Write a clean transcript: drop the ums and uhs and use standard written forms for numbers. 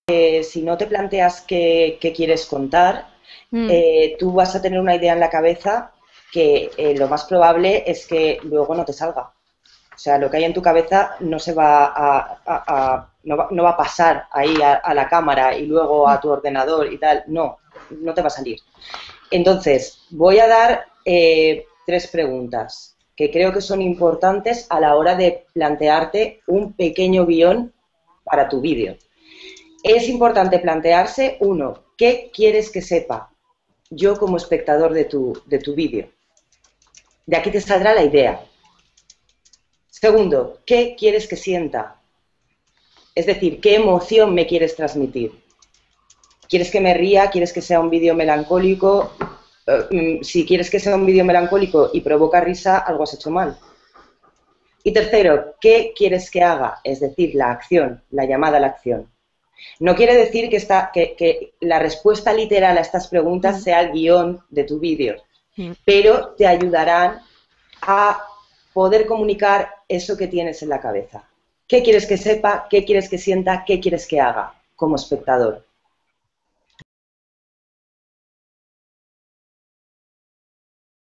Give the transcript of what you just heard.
Si no te planteas qué quieres contar, Mm, tú vas a tener una idea en la cabeza que lo más probable es que luego no te salga. O sea, lo que hay en tu cabeza no se va no va a pasar ahí a la cámara y luego mm, a tu ordenador y tal. No, no te va a salir. Entonces, voy a dar tres preguntas que creo que son importantes a la hora de plantearte un pequeño guión para tu vídeo. Es importante plantearse, uno, ¿qué quieres que sepa yo como espectador de tu vídeo? De aquí te saldrá la idea. Segundo, ¿qué quieres que sienta? Es decir, ¿qué emoción me quieres transmitir? ¿Quieres que me ría? ¿Quieres que sea un vídeo melancólico? Si quieres que sea un vídeo melancólico y provoca risa, algo has hecho mal. Y tercero, ¿qué quieres que haga? Es decir, la acción, la llamada a la acción. No quiere decir que la respuesta literal a estas preguntas mm, sea el guión de tu vídeo, mm. pero te ayudarán a poder comunicar eso que tienes en la cabeza. ¿Qué quieres que sepa? ¿Qué quieres que sienta? ¿Qué quieres que haga como espectador?